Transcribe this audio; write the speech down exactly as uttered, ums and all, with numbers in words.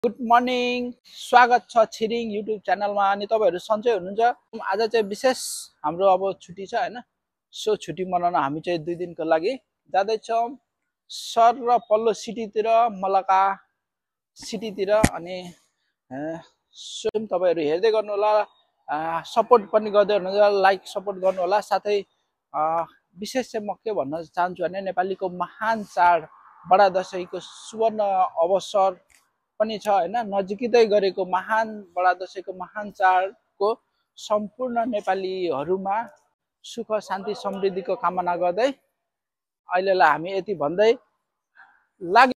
Good morning, स्वागत छ Tshering YouTube च्यानलमा। अनि तपाईँहरू सन्चै हुनुहुन्छ? आज चाहिँ विशेष हाम्रो अब छुट्टी छ होइन, सो छुट्टी मनाउन हामी चाहिँ दुई दिनको लागि जाँदैछौँ सर र पल्लो सिटीतिर, मलका सिटीतिर। अनि सो तपाईँहरू हेर्दै गर्नु होला, सपोर्ट पनि गर्दै हुनुहुन्छ, लाइक सपोर्ट गर्नु होला। साथै विशेष चाहिँ म के भन्न चाहन्छु भने नेपालीको महान चाड बडा दशैंको सुवर्ण अवसर पनि छ हैन, नजिकै गरेको महान बडा दशैंको महान चाडको सम्पूर्ण नेपालीहरूमा सुख शान्ति समृद्धिको कामना गर्दै अहिलेलाई हामी यति भन्दै लाग्यो।